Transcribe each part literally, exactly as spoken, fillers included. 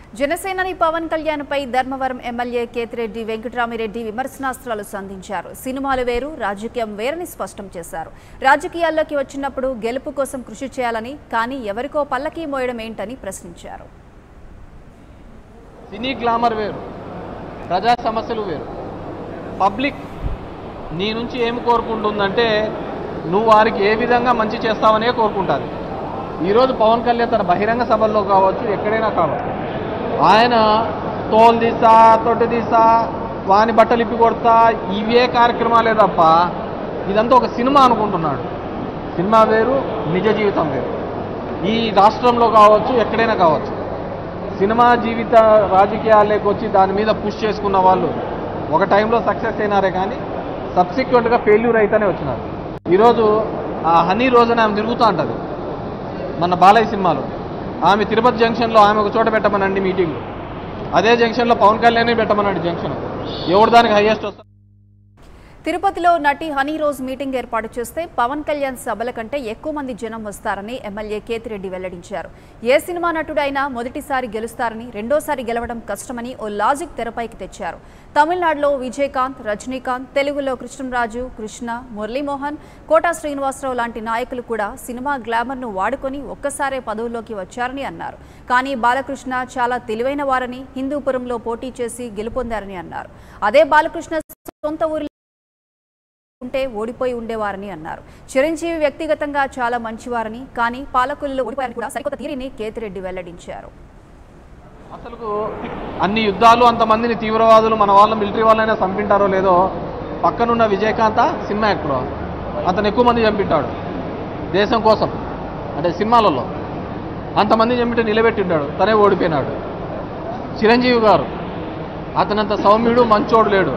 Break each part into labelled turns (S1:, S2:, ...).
S1: జనసేనాని పవన్ కళ్యాణ్ పై ధర్మవరం ఎమ్మెల్యే కేతిరెడ్డి వెంకటరామిరెడ్డి విమర్శనాస్త్రాలు సంధించారు. సినిమాలు వేరు, రాజకీయం వేరని స్పష్టం చేశారు. రాజకీయాల్లోకి వచ్చినప్పుడు గెలుపు కోసం కృషి చేయాలని, కానీ ఎవరికో పల్లకి మోయడం ఏంటని ప్రశ్నించారు.
S2: సినీ గ్లామర్ వేరు, ప్రజా సమస్యలు వేరు. పబ్లిక్ నీ నుంచి ఏమి కోరుకుంటుందంటే నువ్వు వారికి ఏ విధంగా మంచి చేస్తావనే కోరుకుంటుంది. ఈరోజు పవన్ కళ్యాణ్ తన బహిరంగ సభల్లో కావచ్చు, ఎక్కడైనా కావచ్చు, ఆయన తోలు తీసా, తొట్టి తీసా, వాని బట్టలు ఇప్పి కొడతా, ఇవే కార్యక్రమాలే తప్ప ఇదంతా ఒక సినిమా అనుకుంటున్నాడు. సినిమా వేరు, నిజ జీవితం వేరు. ఈ రాష్ట్రంలో కావచ్చు, ఎక్కడైనా కావచ్చు, సినిమా జీవిత రాజకీయాల్లోకి వచ్చి దాని మీద పుష్ చేసుకున్న వాళ్ళు ఒక టైంలో సక్సెస్ అయినారే కానీ సబ్సిక్వెంట్గా ఫెయిల్యూర్ అయితేనే వచ్చినారు. ఈరోజు ఆ హనీ రోజున ఆమె తిరుగుతూ ఉంటుంది. మన బాలయ్య సినిమాలో ఆమె తిరుపతి జంక్షన్లో ఆమె ఒక చోట పెట్టమనండి మీటింగ్లు, అదే జంక్షన్లో పవన్ కళ్యాణ్ పెట్టమనండి జంక్షన్, ఎవరు దానికి హైయెస్ట్ వస్తారు.
S1: తిరుపతిలో నటి హనీ రోజ్ మీటింగ్ ఏర్పాటు చేస్తే పవన్ కళ్యాణ్ సభల కంటే ఎక్కువ మంది జనం వస్తారని ఎమ్మెల్యే కేతిరెడ్డి వెల్లడించారు. ఏ సినిమా నటుడైనా మొదటిసారి గెలుస్తారని, రెండోసారి గెలవడం కష్టమని ఓ లాజిక్ తెరపైకి తెచ్చారు. తమిళనాడులో విజయకాంత్, రజనీకాంత్, తెలుగులో కృష్ణంరాజు, కృష్ణ, మురళీమోహన్, కోటా శ్రీనివాసరావు లాంటి నాయకులు కూడా సినిమా గ్లామర్ను వాడుకొని ఒక్కసారే పదవుల్లోకి వచ్చారని అన్నారు. కానీ బాలకృష్ణ చాలా తెలివైన వారని, హిందూపురంలో పోటీ చేసి గెలుపొందారని అన్నారు. అదే బాలకృష్ణ సొంత ఊరి ఉంటే ఓడిపోయి ఉండేవారని అన్నారు. చిరంజీవి వ్యక్తిగతంగా చాలా మంచివారని, కానీ పాలకులలో ఓడిపోయారని కూడా సరికొత్త థియరీని కేతిరెడ్డి వెల్లడించారు.
S2: అసలు అన్ని యుద్ధాలు అంతమందిని తీవ్రవాదులు మన వాళ్ళ మిలిటరీ వాళ్ళైనా చంపింటారో లేదో, పక్కనున్న విజయకాంత సినిమా యాక్టర్, అతను ఎక్కువ మంది చంపింటాడు దేశం కోసం, అంటే సినిమాలలో అంతమంది చంపితే నిలబెట్టింటాడు, తనే ఓడిపోయినాడు. చిరంజీవి గారు అతనంత సౌమ్యుడు, మంచోడు లేడు,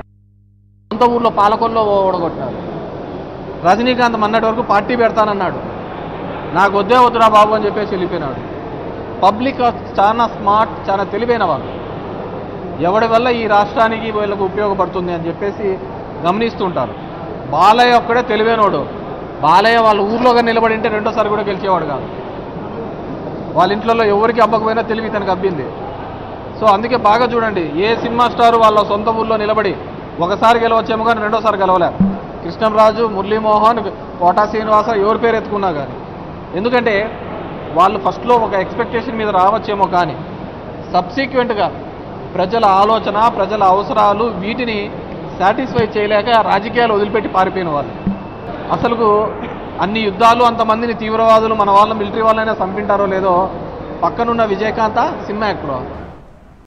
S2: సొంత ఊర్లో పాలకొల్లో ఓడగొట్టినాడు. రజనీకాంత్ మొన్నటి వరకు పార్టీ పెడతానన్నాడు, నాకు వద్దే వద్దురా బాబు అని చెప్పేసి వెళ్ళిపోయినాడు. పబ్లిక్ చాలా స్మార్ట్, చాలా తెలివైన వాళ్ళు, ఎవడి వల్ల ఈ రాష్ట్రానికి వీళ్ళకు ఉపయోగపడుతుంది అని చెప్పేసి గమనిస్తుంటారు. బాలయ్య ఒక్కడే తెలివైనోడు. బాలయ్య వాళ్ళ ఊర్లోగా నిలబడింటే రెండోసారి కూడా గెలిచేవాడు కాదు. వాళ్ళ ఇంట్లో ఎవరికి అబ్బకపోయినా తెలివి తనకు అబ్బింది. సో అందుకే బాగా చూడండి, ఏ సినిమా స్టార్ వాళ్ళ సొంత ఊర్లో నిలబడి ఒకసారి గెలవచ్చేమో కానీ రెండోసారి గెలవలేరు. కృష్ణంరాజు, మురళీమోహన్, కోటా శ్రీనివాస ఎవరి పేరు ఎత్తుకున్నా కానీ, ఎందుకంటే వాళ్ళు ఫస్ట్లో ఒక ఎక్స్పెక్టేషన్ మీద రావచ్చేమో కానీ సబ్సిక్వెంట్గా ప్రజల ఆలోచన, ప్రజల అవసరాలు వీటిని సాటిస్ఫై చేయలేక రాజకీయాలు వదిలిపెట్టి పారిపోయిన వాళ్ళు. అసలు అన్ని యుద్ధాలు అంతమందిని తీవ్రవాదులు మన వాళ్ళ మిలిటరీ వాళ్ళైనా చంపింటారో లేదో, పక్కనున్న విజయకాంత సినిమా యాక్టర్,